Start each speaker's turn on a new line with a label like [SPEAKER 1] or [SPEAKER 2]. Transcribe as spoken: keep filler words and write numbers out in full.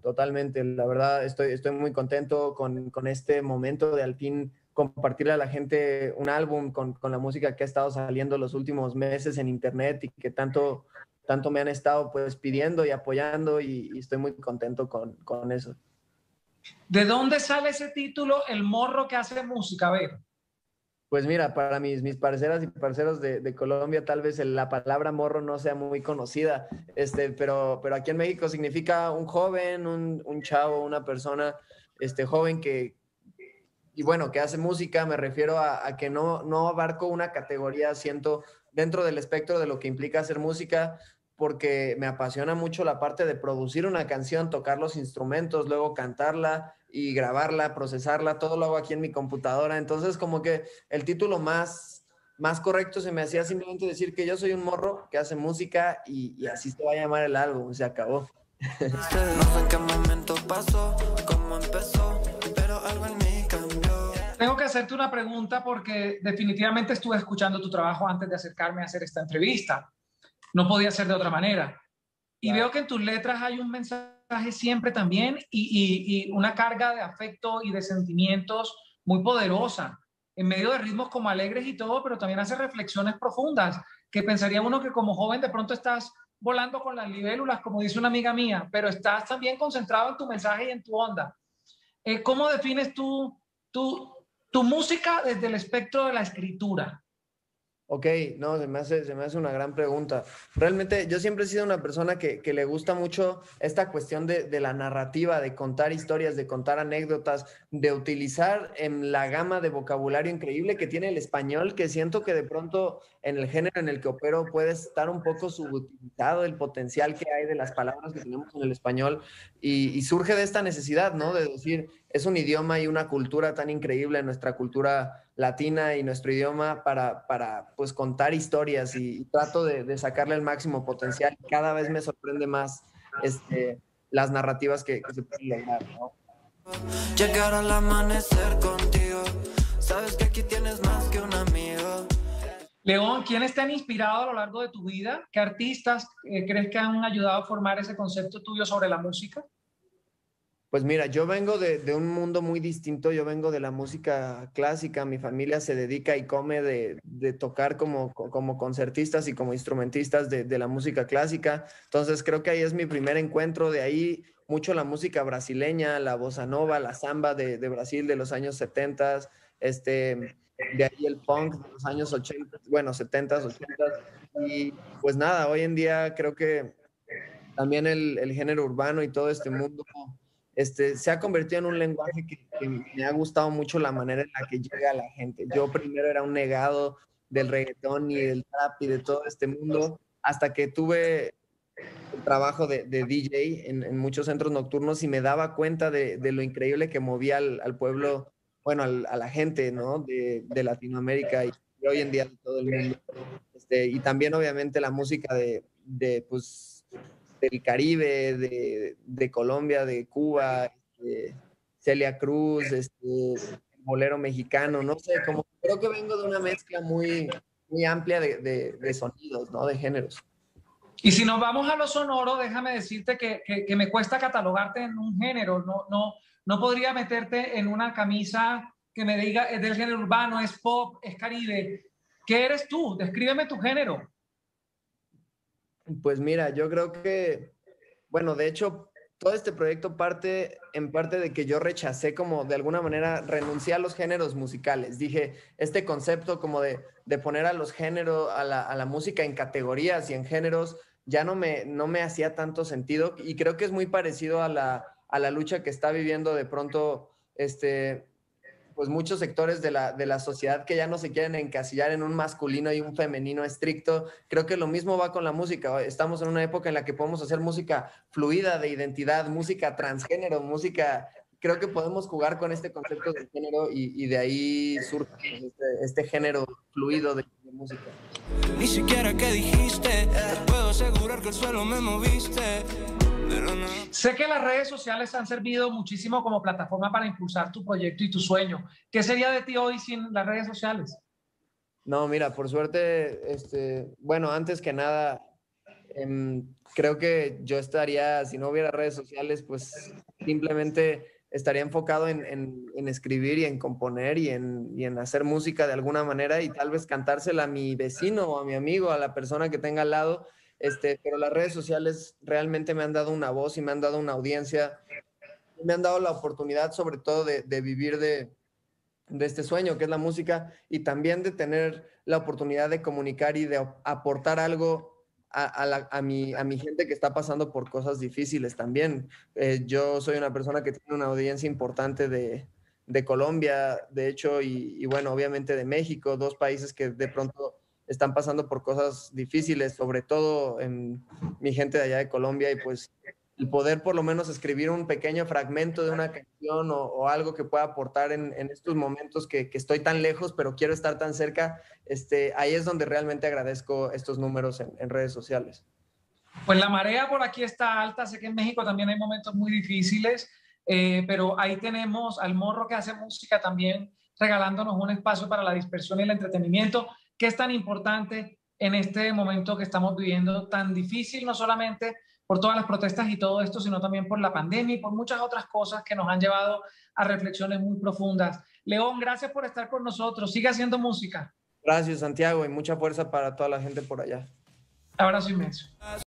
[SPEAKER 1] totalmente. La verdad, estoy, estoy muy contento con, con este momento de al fin compartirle a la gente un álbum con, con la música que ha estado saliendo los últimos meses en internet y que tanto, tanto me han estado pues pidiendo y apoyando y, y estoy muy contento con, con eso.
[SPEAKER 2] ¿De dónde sale ese título, El Morro que hace música? A ver.
[SPEAKER 1] Pues mira, para mis, mis parceras y parceros de, de Colombia, tal vez el- la palabra morro no sea muy conocida, este, pero, pero aquí en México significa un joven, un, un chavo, una persona este, joven que, y bueno, que hace música. Me refiero a, a que no, no abarco una categoría, siento, dentro del espectro de lo que implica hacer música, porque me apasiona mucho la parte de producir una canción, tocar los instrumentos, luego cantarla y grabarla, procesarla, todo lo hago aquí en mi computadora. Entonces, como que el título más, más correcto se me hacía simplemente decir que yo soy un morro que hace música y, y así se va a llamar el álbum, se acabó.
[SPEAKER 3] No sé en qué momento pasó, cómo empezó, pero algo en mí cambió.
[SPEAKER 2] Tengo que hacerte una pregunta porque definitivamente estuve escuchando tu trabajo antes de acercarme a hacer esta entrevista. No podía ser de otra manera. Y
[SPEAKER 1] Claro.
[SPEAKER 2] veo que en tus letras hay un mensaje siempre también y, y, y una carga de afecto y de sentimientos muy poderosa, en medio de ritmos como alegres y todo, pero también hace reflexiones profundas, que pensaría uno que como joven de pronto estás volando con las libélulas, como dice una amiga mía, pero estás también concentrado en tu mensaje y en tu onda. Eh, ¿Cómo defines tú tu, tu música desde el espectro de la escritura?
[SPEAKER 1] Ok, no, se me hace, se me hace una gran pregunta. Realmente yo siempre he sido una persona que, que le gusta mucho esta cuestión de, de la narrativa, de contar historias, de contar anécdotas, de utilizar en la gama de vocabulario increíble que tiene el español, que siento que de pronto en el género en el que opero puede estar un poco subutilizado el potencial que hay de las palabras que tenemos en el español y, y surge de esta necesidad, ¿no? De decir, es un idioma y una cultura tan increíble, nuestra cultura latina y nuestro idioma para, para pues contar historias y, y trato de, de sacarle el máximo potencial. Cada vez me sorprende más este, las narrativas que, que se pueden lograr, ¿no?
[SPEAKER 3] Llegar al amanecer contigo, sabes que aquí tienes más que un amigo.
[SPEAKER 2] León, ¿quiénes te han inspirado a lo largo de tu vida? ¿Qué artistas eh, crees que han ayudado a formar ese concepto tuyo sobre la música?
[SPEAKER 1] Pues mira, yo vengo de, de un mundo muy distinto, yo vengo de la música clásica, mi familia se dedica y come de, de tocar como, como concertistas y como instrumentistas de, de la música clásica, entonces creo que ahí es mi primer encuentro, de ahí mucho la música brasileña, la bossa nova, la samba de, de Brasil de los años setenta, este, de ahí el punk de los años ochenta, bueno, setenta, ochenta, y pues nada, hoy en día creo que también el, el género urbano y todo este mundo este, se ha convertido en un lenguaje que, que me ha gustado mucho la manera en la que llega a la gente. Yo primero era un negado del reggaetón y del trap y de todo este mundo, hasta que tuve el trabajo de, de D J en, en, muchos centros nocturnos y me daba cuenta de, de lo increíble que movía al, al pueblo, bueno, al, a la gente, ¿no? De, de Latinoamérica y, y hoy en día de todo el mundo. Este, y también obviamente la música de, de pues, del Caribe, de, de Colombia, de Cuba, este, Celia Cruz, este, el bolero mexicano, no sé, como creo que vengo de una mezcla muy, muy amplia de, de, de sonidos, ¿no? De géneros.
[SPEAKER 2] Y si nos vamos a lo sonoro, déjame decirte que, que, que me cuesta catalogarte en un género, no, no, no podría meterte en una camisa que me diga es del género urbano, es pop, es caribe. ¿Qué eres tú? Descríbeme tu género.
[SPEAKER 1] Pues mira, yo creo que, bueno, de hecho, todo este proyecto parte en parte de que yo rechacé como de alguna manera, renuncié a los géneros musicales. Dije, este concepto como de, de poner a los géneros, a la, a la música en categorías y en géneros, ya no me, no me hacía tanto sentido y creo que es muy parecido a la, a la lucha que está viviendo de pronto este pues muchos sectores de la, de la sociedad que ya no se quieren encasillar en un masculino y un femenino estricto. Creo que lo mismo va con la música. Estamos en una época en la que podemos hacer música fluida de identidad, música transgénero, música... Creo que podemos jugar con este concepto de género y, y de ahí surge pues, este, este género fluido de, de música.
[SPEAKER 3] Ni siquiera qué dijiste, te puedo asegurar que el suelo me moviste. No.
[SPEAKER 2] Sé que las redes sociales han servido muchísimo como plataforma para impulsar tu proyecto y tu sueño. ¿Qué sería de ti hoy sin las redes sociales?
[SPEAKER 1] No, mira, por suerte, este, bueno, antes que nada, Eh, creo que yo estaría, si no hubiera redes sociales, pues simplemente estaría enfocado en, en, en escribir y en componer y en, y en hacer música de alguna manera y tal vez cantársela a mi vecino o a mi amigo, a la persona que tenga al lado. Este, pero las redes sociales realmente me han dado una voz y me han dado una audiencia, y me han dado la oportunidad sobre todo de, de vivir de, de este sueño que es la música y también de tener la oportunidad de comunicar y de aportar algo a, a, la, a, mi, a mi gente que está pasando por cosas difíciles también. Eh, yo soy una persona que tiene una audiencia importante de, de Colombia, de hecho, y, y bueno, obviamente de México, dos países que de pronto están pasando por cosas difíciles, sobre todo en mi gente de allá de Colombia, y pues el poder por lo menos escribir un pequeño fragmento de una canción o, o algo que pueda aportar en, en estos momentos que, que, estoy tan lejos, pero quiero estar tan cerca, este, ahí es donde realmente agradezco estos números en, en redes sociales.
[SPEAKER 2] Pues la marea por aquí está alta, sé que en México también hay momentos muy difíciles, eh, pero ahí tenemos al Morro que hace música también regalándonos un espacio para la dispersión y el entretenimiento, que es tan importante en este momento que estamos viviendo, tan difícil, no solamente por todas las protestas y todo esto, sino también por la pandemia y por muchas otras cosas que nos han llevado a reflexiones muy profundas. León, gracias por estar con nosotros. Sigue haciendo música.
[SPEAKER 1] Gracias, Santiago, y mucha fuerza para toda la gente por allá.
[SPEAKER 2] Abrazo inmenso.